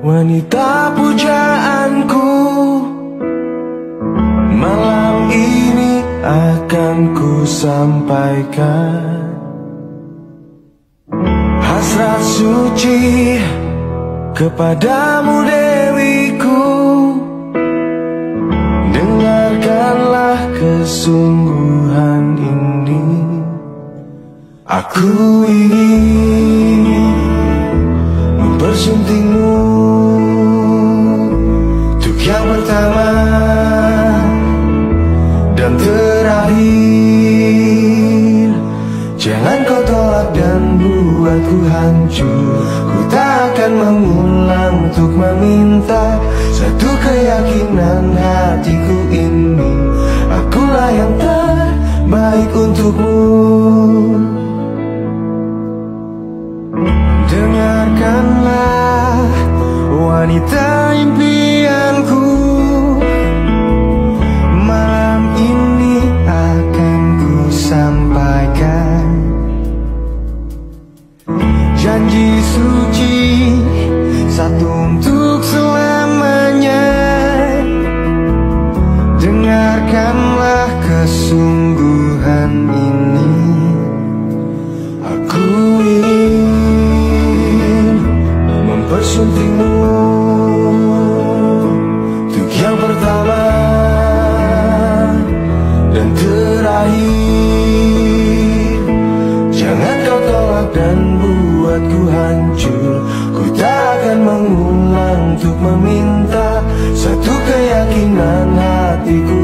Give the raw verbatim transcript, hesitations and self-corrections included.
wanita pujaanku. Malam ini akan ku sampaikan hasrat suci kepadamu dewiku. Dengarkanlah kesungguhan ini. Aku ingin mempersuntingmu untuk yang pertama dan terakhir. Jangan kau tolak dan buatku hancur. Ku tak akan mengulang untuk meminta satu keyakinan hatiku ini. Akulah yang terbaik untukmu. Dengarkanlah wanita impianku. Malam ini akan ku sampaikan janji suci satu untuk selamanya. Dengarkanlah kesungguhan ini. Aku ingin mempersuntingmu untuk yang pertama dan terakhir. Jangan kau tolak dan buatku hancur. Ku tak akan mengulang untuk meminta satu keyakinan hatiku